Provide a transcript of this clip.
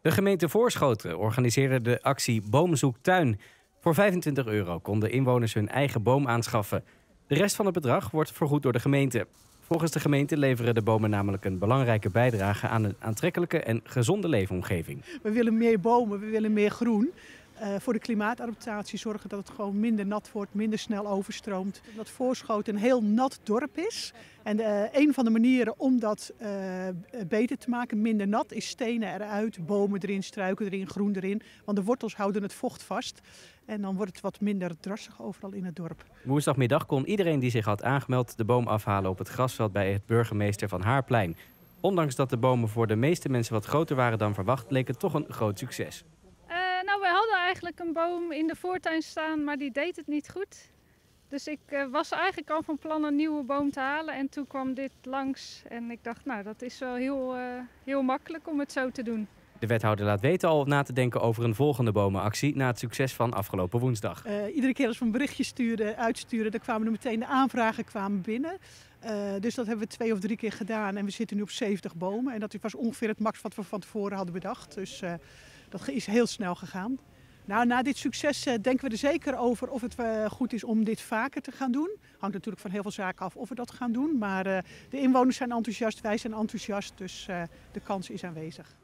De gemeente Voorschoten organiseerde de actie Boomzoektuin. Voor €25 konden inwoners hun eigen boom aanschaffen. De rest van het bedrag wordt vergoed door de gemeente. Volgens de gemeente leveren de bomen namelijk een belangrijke bijdrage aan een aantrekkelijke en gezonde leefomgeving. We willen meer bomen, we willen meer groen. Voor de klimaatadaptatie zorgen dat het gewoon minder nat wordt, minder snel overstroomt. Dat Voorschoten een heel nat dorp is. En een van de manieren om dat beter te maken, minder nat, is stenen eruit, bomen erin, struiken erin, groen erin. Want de wortels houden het vocht vast. En dan wordt het wat minder drassig overal in het dorp. Woensdagmiddag kon iedereen die zich had aangemeld de boom afhalen op het grasveld bij het burgemeester van Haarplein. Ondanks dat de bomen voor de meeste mensen wat groter waren dan verwacht, leek het toch een groot succes. We hadden eigenlijk een boom in de voortuin staan, maar die deed het niet goed. Dus ik was eigenlijk al van plan een nieuwe boom te halen. En toen kwam dit langs en ik dacht, nou, dat is wel heel makkelijk om het zo te doen. De wethouder laat weten al na te denken over een volgende bomenactie na het succes van afgelopen woensdag. Iedere keer als we een berichtje uitsturen, dan kwamen er meteen de aanvragen binnen. Dus dat hebben we 2 of 3 keer gedaan en we zitten nu op 70 bomen. En dat was ongeveer het max wat we van tevoren hadden bedacht. Dus dat is heel snel gegaan. Nou, na dit succes denken we er zeker over of het goed is om dit vaker te gaan doen. Hangt natuurlijk van heel veel zaken af of we dat gaan doen. Maar de inwoners zijn enthousiast, wij zijn enthousiast, dus de kans is aanwezig.